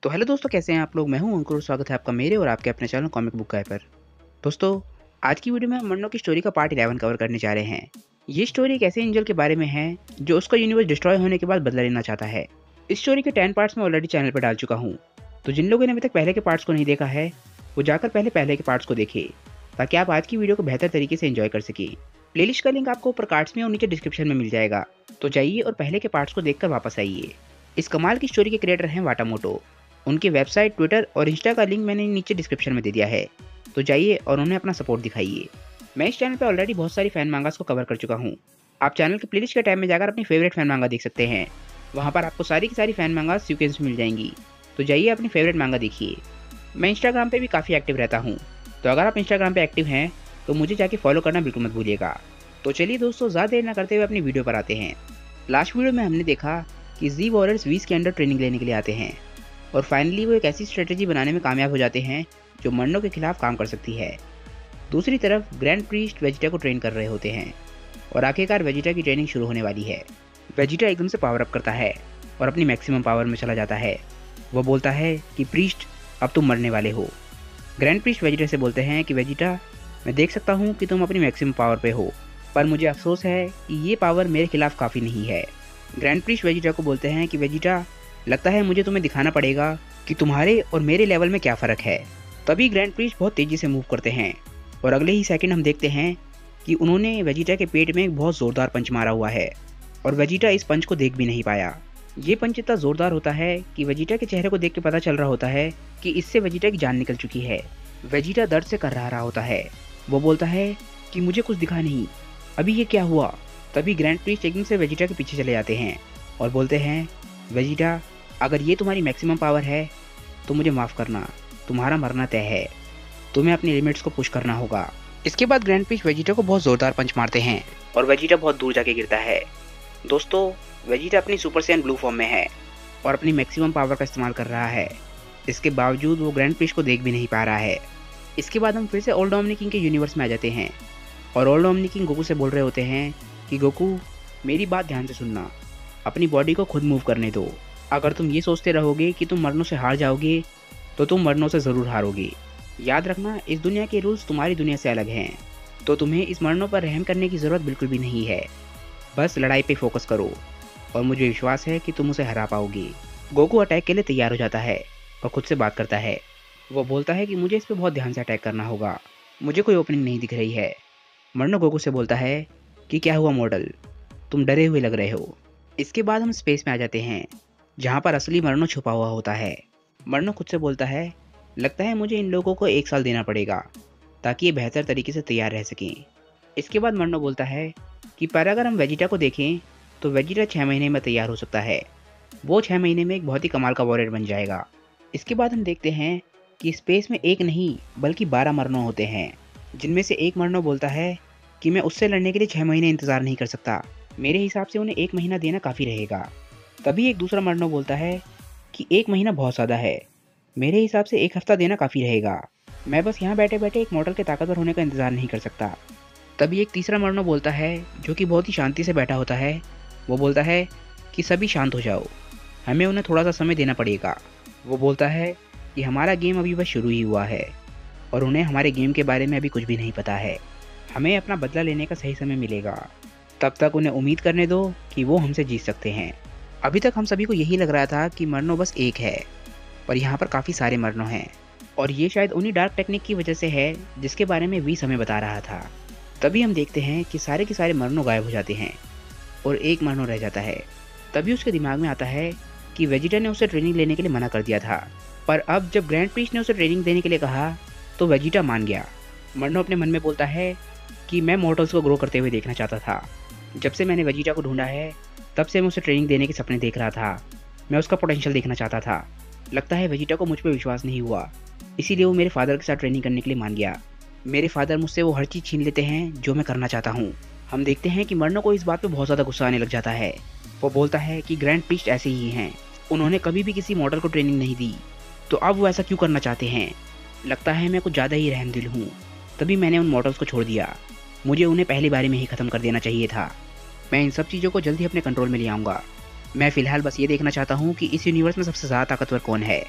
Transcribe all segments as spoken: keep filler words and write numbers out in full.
तो हेलो दोस्तों, कैसे हैं आप लोग। मैं हूं अंकुर, स्वागत है आपका मेरे और आपके अपने चैनल कॉमिक बुक गाय पर। दोस्तों, आज की वीडियो में हम मन्नो की स्टोरी का पार्ट इलेवन कवर करने जा रहे हैं। ये स्टोरी एक ऐसे एंजल के बारे में है जो उसका यूनिवर्स डिस्ट्रॉय होने के बाद बदला लेना चाहता है। इस स्टोरी के टेन पार्ट्स में ऑलरेडी चैनल पर डाल चुका हूँ, तो जिन लोगों ने अभी तक पहले के पार्ट्स को नहीं देखा है वो जाकर पहले पहले के पार्ट्स को देखे, ताकि आप आज की वीडियो को बेहतर तरीके से एंजॉय कर सके। प्लेलिस्ट का लिंक आपको ऊपर कार्ड्स में और नीचे डिस्क्रिप्शन में मिल जाएगा, तो जाइए और पहले के पार्ट्स को देखकर वापस आइए। इस कमाल की स्टोरी के क्रिएटर हैं वाटामोटो। उनकी वेबसाइट, ट्विटर और इंस्टा का लिंक मैंने नीचे डिस्क्रिप्शन में दे दिया है, तो जाइए और उन्हें अपना सपोर्ट दिखाइए। मैं इस चैनल पे ऑलरेडी बहुत सारी फैन मांगास को कवर कर चुका हूँ। आप चैनल के प्लेलिस्ट के टैब में जाकर अपनी फेवरेट फैन मांगा देख सकते हैं। वहाँ पर आपको सारी की सारी फैन मांगास सीक्वेंस मिल जाएंगी, तो जाइए अपनी फेवरेट मांगा देखिए। मैं इंस्टाग्राम पे भी काफ़ी एक्टिव रहता हूँ, तो अगर आप इंस्टाग्राम पे एक्टिव हैं तो मुझे जाके फॉलो करना बिल्कुल मत भूलिएगा। तो चलिए दोस्तों, ज़्यादा देर न करते हुए अपनी वीडियो पर आते हैं। लास्ट वीडियो में हमने देखा कि जी वॉरियर्स वीस के अंडर ट्रेनिंग लेने के लिए आते हैं और फाइनली वो एक ऐसी स्ट्रेटेजी बनाने में कामयाब हो जाते हैं जो मन्नो के खिलाफ काम कर सकती है। दूसरी तरफ ग्रैंड प्रीस्ट वेजिटा को ट्रेन कर रहे होते हैं और आखिरकार वेजिटा की ट्रेनिंग शुरू होने वाली है। वेजिटा एकदम से पावर अप करता है और अपनी मैक्सिमम पावर में चला जाता है। वो बोलता है कि प्रीस्ट, अब तुम मरने वाले हो। ग्रैंड प्रीस्ट वेजिटा से बोलते हैं कि वेजिटा, मैं देख सकता हूँ कि तुम अपनी मैक्सिमम पावर पे हो, पर मुझे अफसोस है कि ये पावर मेरे खिलाफ काफ़ी नहीं है। ग्रैंड प्रीस्ट वेजिटा को बोलते हैं कि वेजिटा, लगता है मुझे तुम्हें दिखाना पड़ेगा कि तुम्हारे और मेरे लेवल में क्या फ़र्क है। तभी ग्रैंड प्रीस्ट बहुत तेज़ी से मूव करते हैं और अगले ही सेकंड हम देखते हैं कि उन्होंने वेजिटा के पेट में एक बहुत ज़ोरदार पंच मारा हुआ है और वेजिटा इस पंच को देख भी नहीं पाया। ये पंच इतना ज़ोरदार होता है कि वेजिटा के चेहरे को देख के पता चल रहा होता है कि इससे वेजिटा की जान निकल चुकी है। वेजिटा दर्द से कर रहा होता है। वो बोलता है कि मुझे कुछ दिखा नहीं, अभी ये क्या हुआ। तभी ग्रैंड प्रीस्ट एकदम से वेजिटा के पीछे चले जाते हैं और बोलते हैं, वेजिटा, अगर ये तुम्हारी मैक्सिमम पावर है तो मुझे माफ़ करना, तुम्हारा मरना तय है। तुम्हें अपनी लिमिट्स को पुश करना होगा। इसके बाद ग्रैंड प्रीस्ट वेजिटा को बहुत ज़ोरदार पंच मारते हैं और वेजिटा बहुत दूर जाके गिरता है। दोस्तों, वेजिटा अपनी सुपर सैयन ब्लू फॉर्म में है और अपनी मैक्सिमम पावर का इस्तेमाल कर रहा है। इसके बावजूद वो ग्रैंड प्रीस्ट को देख भी नहीं पा रहा है। इसके बाद हम फिर से ओल्ड ओमनी किंग के यूनिवर्स में आ जाते हैं और ओल्ड ओमनी किंग गोकू से बोल रहे होते हैं कि गोकू, मेरी बात ध्यान से सुनना, अपनी बॉडी को खुद मूव करने दो। अगर तुम ये सोचते रहोगे कि तुम मरनों से हार जाओगे तो तुम मरनों से ज़रूर हारोगे। याद रखना, इस दुनिया के रूल्स तुम्हारी दुनिया से अलग हैं, तो तुम्हें इस मरनों पर रहम करने की ज़रूरत बिल्कुल भी नहीं है। बस लड़ाई पे फोकस करो और मुझे विश्वास है कि तुम उसे हरा पाओगे। गोकू अटैक के लिए तैयार हो जाता है और खुद से बात करता है। वो बोलता है कि मुझे इस पर बहुत ध्यान से अटैक करना होगा, मुझे कोई ओपनिंग नहीं दिख रही है। मरनो गोकू से बोलता है कि क्या हुआ मॉडल, तुम डरे हुए लग रहे हो। इसके बाद हम स्पेस में आ जाते हैं जहाँ पर असली मरनो छुपा हुआ होता है। मरनो खुद से बोलता है, लगता है मुझे इन लोगों को एक साल देना पड़ेगा ताकि ये बेहतर तरीके से तैयार रह सकें। इसके बाद मरनो बोलता है कि पर अगर हम वेजिटा को देखें तो वेजिटा छः महीने में तैयार हो सकता है। वो छः महीने में एक बहुत ही कमाल का वॉरियर बन जाएगा। इसके बाद हम देखते हैं कि स्पेस में एक नहीं बल्कि बारह मरनो होते हैं, जिनमें से एक मरनो बोलता है कि मैं उससे लड़ने के लिए छः महीने इंतज़ार नहीं कर सकता, मेरे हिसाब से उन्हें एक महीना देना काफ़ी रहेगा। तभी एक दूसरा मरनो बोलता है कि एक महीना बहुत ज़्यादा है, मेरे हिसाब से एक हफ्ता देना काफ़ी रहेगा, मैं बस यहाँ बैठे बैठे एक मॉडल के ताकतवर होने का इंतज़ार नहीं कर सकता। तभी एक तीसरा मरनो बोलता है, जो कि बहुत ही शांति से बैठा होता है। वो बोलता है कि सभी शांत हो जाओ, हमें उन्हें थोड़ा सा समय देना पड़ेगा। वो बोलता है कि हमारा गेम अभी बस शुरू ही हुआ है और उन्हें हमारे गेम के बारे में अभी कुछ भी नहीं पता है, हमें अपना बदला लेने का सही समय मिलेगा, तब तक उन्हें उम्मीद करने दो कि वो हमसे जीत सकते हैं। अभी तक हम सभी को यही लग रहा था कि मरनो बस एक है, पर यहाँ पर काफ़ी सारे मरनो हैं और ये शायद उन्हीं डार्क टेक्निक की वजह से है जिसके बारे में वीस हमें बता रहा था। तभी हम देखते हैं कि सारे के सारे मरनो गायब हो जाते हैं और एक मरनो रह जाता है। तभी उसके दिमाग में आता है कि वेजिटा ने उसे ट्रेनिंग लेने के लिए मना कर दिया था, पर अब जब ग्रैंड प्रीस्ट ने उसे ट्रेनिंग देने के लिए कहा तो वेजिटा मान गया। मरनो अपने मन में बोलता है कि मैं मॉर्टल्स को ग्रो करते हुए देखना चाहता था। जब से मैंने वेजिटा को ढूंढा है तब से मैं उसे ट्रेनिंग देने के सपने देख रहा था, मैं उसका पोटेंशियल देखना चाहता था। लगता है वेजिटा को मुझ पर विश्वास नहीं हुआ, इसीलिए वो मेरे फादर के साथ ट्रेनिंग करने के लिए मान गया। मेरे फादर मुझसे वो हर चीज़ छीन लेते हैं जो मैं करना चाहता हूँ। हम देखते हैं कि मरनो को इस बात पे बहुत ज़्यादा गुस्सा आने लग जाता है। वो बोलता है कि ग्रैंड प्रीस्ट ऐसे ही हैं, उन्होंने कभी भी किसी मॉडल को ट्रेनिंग नहीं दी, तो अब वो ऐसा क्यों करना चाहते हैं। लगता है मैं कुछ ज़्यादा ही रहमदिल हूँ, तभी मैंने उन मॉडल्स को छोड़ दिया, मुझे उन्हें पहली बारी में ही ख़त्म कर देना चाहिए था। मैं इन सब चीज़ों को जल्द ही अपने कंट्रोल में ले आऊँगा। मैं फ़िलहाल बस ये देखना चाहता हूँ कि इस यूनिवर्स में सबसे ज़्यादा ताकतवर कौन है।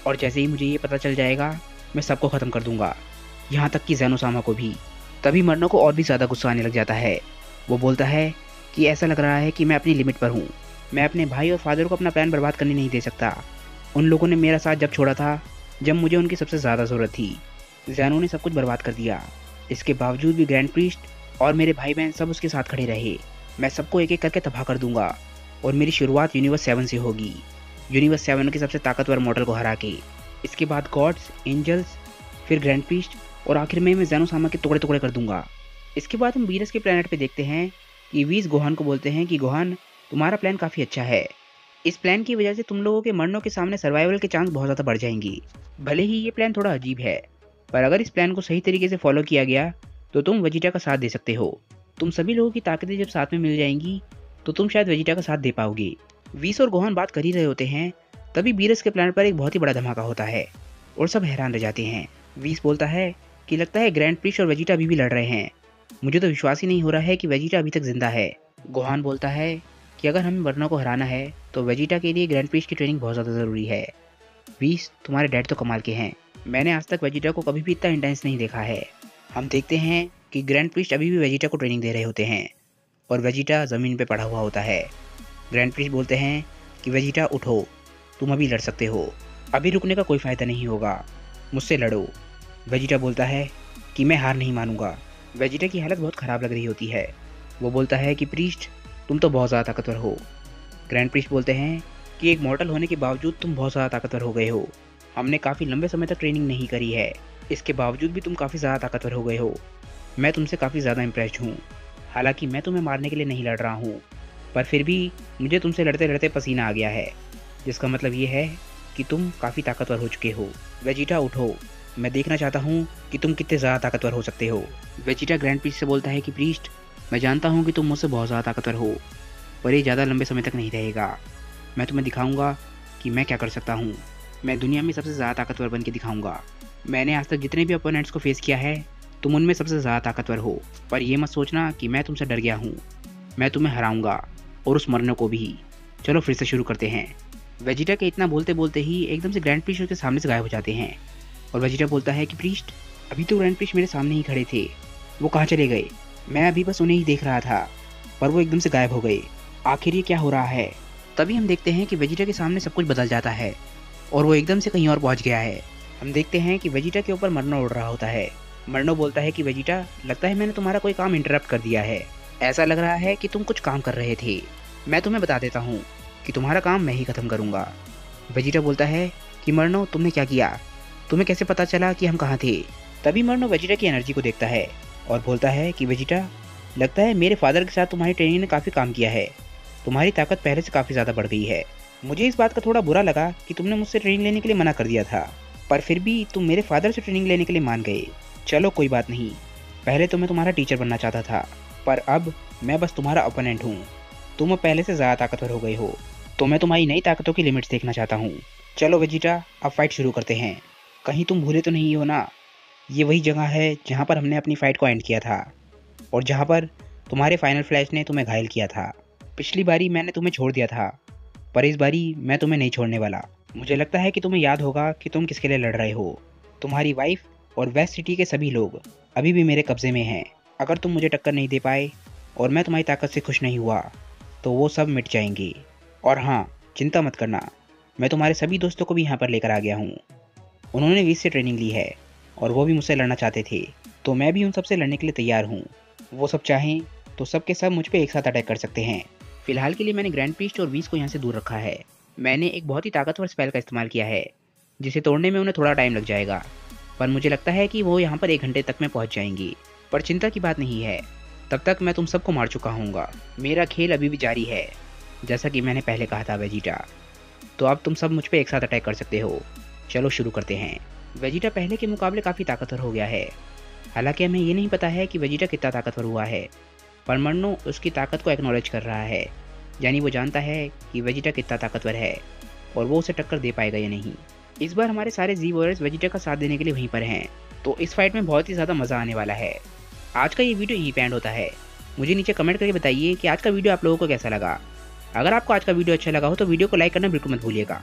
और जैसे ही मुझे ये पता चल जाएगा मैं सबको ख़त्म कर दूंगा, यहाँ तक कि ज़ैनोसामा को भी। तभी मर्नो को और भी ज़्यादा गुस्सा आने लग जाता है। वो बोलता है कि ऐसा लग रहा है कि मैं अपनी लिमिट पर हूँ। मैं अपने भाई और फादर को अपना प्लान बर्बाद करने नहीं दे सकता। उन लोगों ने मेरा साथ जब छोड़ा था, जब मुझे उनकी सबसे ज़्यादा ज़रूरत थी। ज़ैनो ने सब कुछ बर्बाद कर दिया। इसके बावजूद भी ग्रैंड प्रीस्ट और मेरे भाई बहन सब उसके साथ खड़े रहे। मैं सबको एक एक करके तबाह कर दूंगा और मेरी शुरुआत यूनिवर्स सेवन से होगी, यूनिवर्स सेवन के सबसे ताकतवर मॉडल को हरा के। इसके बाद गॉड्स, एंजल्स, फिर ग्रैंड प्रीस्ट और आखिर में मैं ज़ैनोसामा के टुकड़े टुकड़े कर दूंगा। इसके बाद हम वीनस के प्लेनेट पे देखते हैं कि वीस गोहान को बोलते हैं कि गोहान, तुम्हारा प्लान काफ़ी अच्छा है। इस प्लान की वजह से तुम लोगों के मरनों के सामने सर्वाइवल के चांस बहुत ज़्यादा बढ़ जाएंगी। भले ही ये प्लान थोड़ा अजीब है, पर अगर इस प्लान को सही तरीके से फॉलो किया गया तो तुम वेजिटा का साथ दे सकते हो। तुम सभी लोगों की ताकतें जब साथ में मिल जाएंगी तो तुम शायद वेजिटा का साथ दे पाओगे। वीस और गोहान बात कर ही रहे होते हैं, तभी वीरस के प्लान पर एक बहुत ही बड़ा धमाका होता है और सब हैरान रह जाते हैं। वीस बोलता है कि लगता है ग्रैंड प्रीस्ट और वेजिटा अभी भी लड़ रहे हैं। मुझे तो विश्वास ही नहीं हो रहा है कि वेजिटा अभी तक जिंदा है। गोहान बोलता है कि अगर हमें मरना को हराना है तो वेजिटा के लिए ग्रैंड प्रीस्ट की ट्रेनिंग बहुत ज़्यादा ज़रूरी है। वीस, तुम्हारे डैड तो कमाल के हैं। मैंने आज तक वेजिटा को कभी भी इतना इंटेंस नहीं देखा है। हम देखते हैं कि ग्रैंड प्रीस्ट अभी भी वेजिटा को ट्रेनिंग दे रहे होते हैं और वेजिटा ज़मीन पे पड़ा हुआ होता है। ग्रैंड प्रीस्ट बोलते हैं कि वेजिटा उठो, तुम अभी लड़ सकते हो। अभी रुकने का कोई फ़ायदा नहीं होगा, मुझसे लड़ो। वेजिटा बोलता है कि मैं हार नहीं मानूंगा। वेजिटा की हालत बहुत ख़राब लग रही होती है। वो बोलता है कि प्रीस्ट, तुम तो बहुत ज़्यादा ताकतवर हो। ग्रैंड प्रीस्ट बोलते हैं कि एक मॉडल होने के बावजूद तुम बहुत ज़्यादा ताकतवर हो गए हो। हमने काफ़ी लंबे समय तक ट्रेनिंग नहीं करी है, इसके बावजूद भी तुम काफ़ी ज़्यादा ताकतवर हो गए हो। मैं तुमसे काफ़ी ज़्यादा इम्प्रेस्ड हूँ। हालांकि मैं तुम्हें मारने के लिए नहीं लड़ रहा हूँ, पर फिर भी मुझे तुमसे लड़ते लड़ते पसीना आ गया है, जिसका मतलब ये है कि तुम काफ़ी ताकतवर हो चुके हो। वेजिटा उठो, मैं देखना चाहता हूँ कि तुम कितने ज़्यादा ताकतवर हो सकते हो। वेजिटा ग्रैंड प्रीस्ट से बोलता है कि प्रीस्ट, मैं जानता हूँ कि तुम मुझसे बहुत ज़्यादा ताकतवर हो, पर ये ज़्यादा लंबे समय तक नहीं रहेगा। मैं तुम्हें दिखाऊंगा कि मैं क्या कर सकता हूँ। मैं दुनिया में सबसे ज़्यादा ताकतवर बन के दिखाऊंगा। मैंने आज तक जितने भी अपोनेंट्स को फेस किया है, तुम उनमें सबसे ज़्यादा ताकतवर हो। पर ये मत सोचना कि मैं तुमसे डर गया हूँ। मैं तुम्हें हराऊंगा और उस मरने को भी। चलो फिर से शुरू करते हैं। वेजिटा के इतना बोलते बोलते ही एकदम से ग्रैंड प्रीस्ट उसके सामने से गायब हो जाते हैं और वेजिटा बोलता है कि प्रीस्ट, अभी तो ग्रैंड प्रीस्ट मेरे सामने ही खड़े थे, वो कहाँ चले गए? मैं अभी बस उन्हें ही देख रहा था, पर वो एकदम से गायब हो गए। आखिर ये क्या हो रहा है? तभी हम देखते हैं कि वेजिटा के सामने सब कुछ बदल जाता है और वो एकदम से कहीं और पहुंच गया है। हम देखते हैं कि वेजिटा के ऊपर मरनो उड़ रहा होता है। मरनो बोलता है कि वेजिटा, लगता है मैंने तुम्हारा कोई काम इंटरप्ट कर दिया है। ऐसा लग रहा है कि तुम कुछ काम कर रहे थे। मैं तुम्हें बता देता हूँ कि तुम्हारा काम मैं ही खत्म करूँगा। वेजिटा बोलता है कि मरनो, तुमने क्या किया? तुम्हें कैसे पता चला कि हम कहाँ थे? तभी मरनो वेजिटा की एनर्जी को देखता है और बोलता है कि वेजिटा, लगता है मेरे फादर के साथ तुम्हारी ट्रेनिंग ने काफ़ी काम किया है। तुम्हारी ताकत पहले से काफ़ी ज़्यादा बढ़ गई है। मुझे इस बात का थोड़ा बुरा लगा कि तुमने मुझसे ट्रेनिंग लेने के लिए मना कर दिया था, पर फिर भी तुम मेरे फादर से ट्रेनिंग लेने के लिए मान गए। चलो कोई बात नहीं, पहले तो मैं तुम्हारा टीचर बनना चाहता था, पर अब मैं बस तुम्हारा ओपोनेंट हूँ। तुम अब पहले से ज़्यादा ताकतवर हो गए हो, तो मैं तुम्हारी नई ताकतों की लिमिट्स देखना चाहता हूँ। चलो वेजिटा, अब फाइट शुरू करते हैं। कहीं तुम भूले तो नहीं हो ना, ये वही जगह है जहाँ पर हमने अपनी फ़ाइट को एंड किया था और जहाँ पर तुम्हारे फाइनल फ्लैश ने तुम्हें घायल किया था। पिछली बारी मैंने तुम्हें छोड़ दिया था, पर इस बारी मैं तुम्हें नहीं छोड़ने वाला। मुझे लगता है कि तुम्हें याद होगा कि तुम किसके लिए लड़ रहे हो। तुम्हारी वाइफ और वेस्ट सिटी के सभी लोग अभी भी मेरे कब्ज़े में हैं। अगर तुम मुझे टक्कर नहीं दे पाए और मैं तुम्हारी ताकत से खुश नहीं हुआ तो वो सब मिट जाएंगे। और हाँ, चिंता मत करना, मैं तुम्हारे सभी दोस्तों को भी यहाँ पर लेकर आ गया हूँ। उन्होंने वीस से ट्रेनिंग ली है और वो भी मुझसे लड़ना चाहते थे, तो मैं भी उन सबसे लड़ने के लिए तैयार हूँ। वो सब चाहें तो सब के सब मुझ पर एक साथ अटैक कर सकते हैं। फिलहाल के लिए मैंने ग्रैंड प्रीस्ट और वीस को यहाँ से दूर रखा है। मैंने एक बहुत ही ताकतवर स्पेल का इस्तेमाल किया है, जिसे तोड़ने में उन्हें थोड़ा टाइम लग जाएगा, पर मुझे लगता है कि वो यहाँ पर एक घंटे तक में पहुँच जाएंगी। पर चिंता की बात नहीं है, तब तक मैं तुम सबको मार चुका हूँगा। मेरा खेल अभी भी जारी है, जैसा कि मैंने पहले कहा था वेजिटा। तो अब तुम सब मुझ पर एक साथ अटैक कर सकते हो। चलो शुरू करते हैं। वेजिटा पहले के मुकाबले काफ़ी ताकतवर हो गया है। हालांकि हमें ये नहीं पता है कि वेजिटा कितना ताकतवर हुआ है, पर मरनो उसकी ताकत को एक्नॉलेज कर रहा है, यानी वो जानता है कि वेजिटा कितना ताकतवर है और वो उसे टक्कर दे पाएगा या नहीं। इस बार हमारे सारे जी वॉरियर्स वेजिटा का साथ देने के लिए वहीं पर हैं, तो इस फाइट में बहुत ही ज़्यादा मज़ा आने वाला है। आज का ये वीडियो यहीं पे एंड होता है। मुझे नीचे कमेंट करके बताइए कि आज का वीडियो आप लोगों को कैसा लगा। अगर आपको आज का वीडियो अच्छा लगा हो तो वीडियो को लाइक करना बिल्कुल मत भूलिएगा।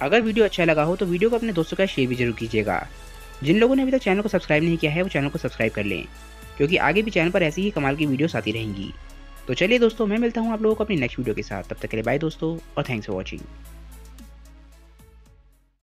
अगर वीडियो अच्छा लगा हो तो वीडियो को अपने दोस्तों के साथ शेयर भी जरूर कीजिएगा। जिन लोगों ने अभी तक चैनल को सब्सक्राइब नहीं किया है वो चैनल को सब्सक्राइब कर लें, क्योंकि आगे भी चैनल पर ऐसी ही कमाल की वीडियोस आती रहेंगी। तो चलिए दोस्तों, मैं मिलता हूँ आप लोगों को अपनी नेक्स्ट वीडियो के साथ। तब तक के लिए बाय दोस्तों और थैंक्स फॉर वॉचिंग।